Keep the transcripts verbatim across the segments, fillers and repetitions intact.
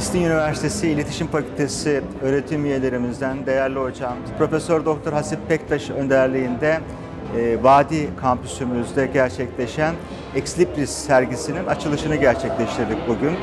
İstinye Üniversitesi İletişim Fakültesi öğretim üyelerimizden değerli hocam Profesör Doktor Hasip Bektaş önderliğinde e, Vadi kampüsümüzde gerçekleşen Ex Libris sergisinin açılışını gerçekleştirdik bugün.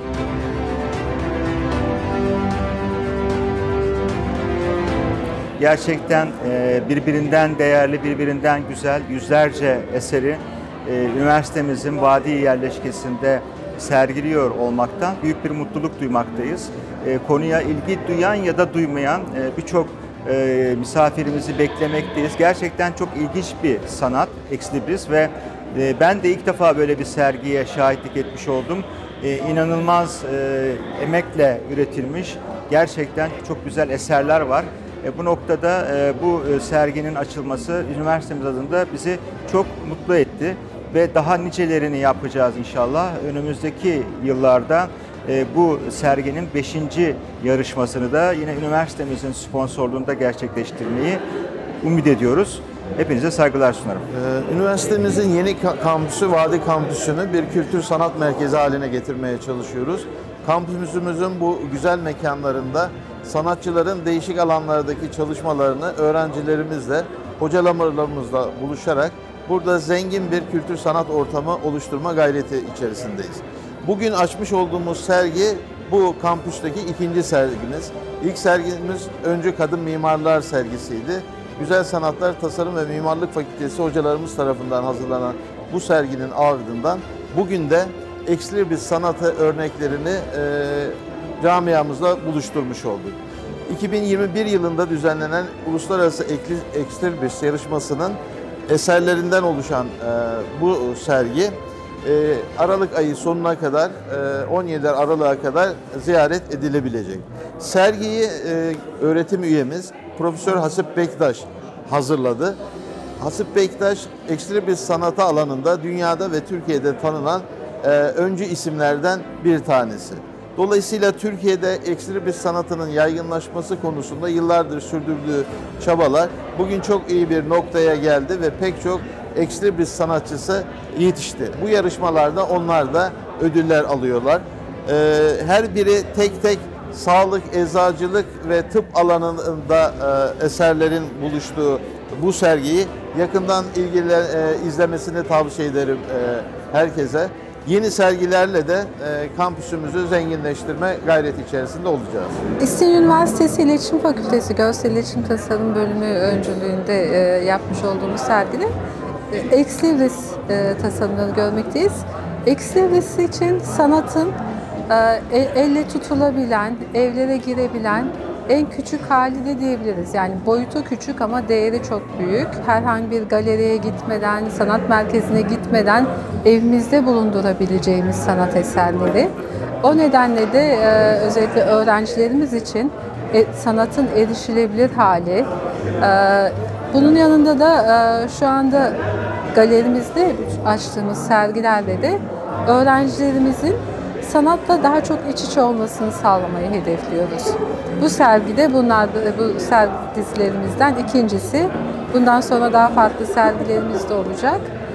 Gerçekten e, birbirinden değerli, birbirinden güzel yüzlerce eseri e, üniversitemizin Vadi yerleşkesinde sergiliyor olmaktan büyük bir mutluluk duymaktayız. E, konuya ilgi duyan ya da duymayan e, birçok e, misafirimizi beklemekteyiz. Gerçekten çok ilginç bir sanat Ex Libris ve e, ben de ilk defa böyle bir sergiye şahitlik etmiş oldum. E, inanılmaz e, emekle üretilmiş gerçekten çok güzel eserler var. E, bu noktada e, bu e, serginin açılması üniversitemiz adına bizi çok mutlu etti. Ve daha nicelerini yapacağız inşallah. Önümüzdeki yıllarda e, bu serginin beşinci yarışmasını da yine üniversitemizin sponsorluğunda gerçekleştirmeyi umut ediyoruz. Hepinize saygılar sunarım. Ee, üniversitemizin yeni kampüsü Vadi Kampüsü'nü bir kültür sanat merkezi haline getirmeye çalışıyoruz. Kampüsümüzün bu güzel mekanlarında sanatçıların değişik alanlardaki çalışmalarını öğrencilerimizle, hocalarımızla buluşarak burada zengin bir kültür sanat ortamı oluşturma gayreti içerisindeyiz. Bugün açmış olduğumuz sergi bu kampüsteki ikinci sergimiz. İlk sergimiz Öncü Kadın Mimarlar sergisiydi. Güzel Sanatlar, Tasarım ve Mimarlık Fakültesi hocalarımız tarafından hazırlanan bu serginin ardından bugün de Ex Libris sanatı örneklerini e, camiamızla buluşturmuş olduk. iki bin yirmi bir yılında düzenlenen Uluslararası Ex Libris yarışmasının eserlerinden oluşan e, bu sergi e, Aralık ayı sonuna kadar, e, on yedi Aralık'a kadar ziyaret edilebilecek. Sergiyi e, öğretim üyemiz Profesör Hasip Bektaş hazırladı. Hasip Bektaş, Ex Libris sanatı alanında dünyada ve Türkiye'de tanınan e, öncü isimlerden bir tanesi. Dolayısıyla Türkiye'de Ex Libris sanatının yaygınlaşması konusunda yıllardır sürdürdüğü çabalar bugün çok iyi bir noktaya geldi ve pek çok Ex Libris sanatçısı yetişti. Bu yarışmalarda onlar da ödüller alıyorlar. Ee, her biri tek tek sağlık, eczacılık ve tıp alanında e, eserlerin buluştuğu bu sergiyi yakından ilgili e, izlemesini tavsiye ederim e, herkese. Yeni sergilerle de e, kampüsümüzü zenginleştirme gayreti içerisinde olacağız. İstinye Üniversitesi İletişim Fakültesi Görsel İletişim Tasarım Bölümü öncülüğünde e, yapmış olduğumuz sergide e, Ex Libris e, tasarımlarını görmekteyiz. Ex Libris için sanatın e, elle tutulabilen, evlere girebilen en küçük hali de diyebiliriz. Yani boyutu küçük ama değeri çok büyük. Herhangi bir galeriye gitmeden, sanat merkezine gitmeden evimizde bulundurabileceğimiz sanat eserleri. O nedenle de e, özellikle öğrencilerimiz için e, sanatın erişilebilir hali. E, bunun yanında da e, şu anda galerimizde açtığımız sergilerde de öğrencilerimizin sanatla daha çok iç içe olmasını sağlamayı hedefliyoruz. Bu sergide bunlar, bu sergi dizilerimizden ikincisi. Bundan sonra daha farklı sergilerimiz de olacak.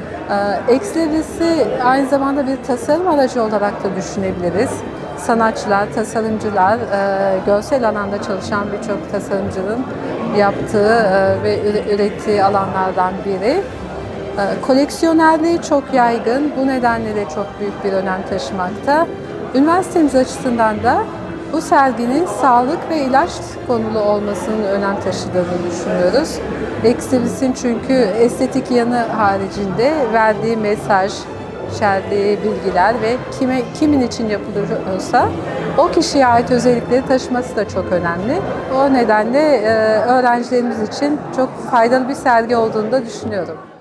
Ex Libris'i aynı zamanda bir tasarım aracı olarak da düşünebiliriz. Sanatçılar, tasarımcılar, görsel alanda çalışan birçok tasarımcının yaptığı ve ürettiği alanlardan biri. Koleksiyonerliği çok yaygın, bu nedenle de çok büyük bir önem taşımakta. Üniversitemiz açısından da bu serginin sağlık ve ilaç konulu olmasının önem taşıdığını düşünüyoruz. Ex Libris'in çünkü estetik yanı haricinde verdiği mesaj, içerdiği bilgiler ve kime, kimin için yapılıyorsa o kişiye ait özellikleri taşıması da çok önemli. O nedenle öğrencilerimiz için çok faydalı bir sergi olduğunu da düşünüyorum.